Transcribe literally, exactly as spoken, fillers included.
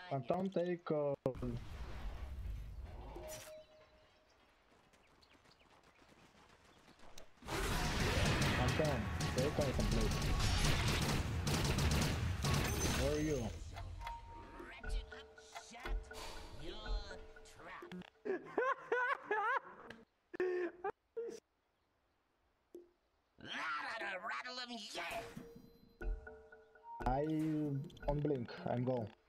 And don't take uh I'm down. Take all complete. Where are you? Shut your trap. Rattle 'em, yeah. I on blink, I'm go.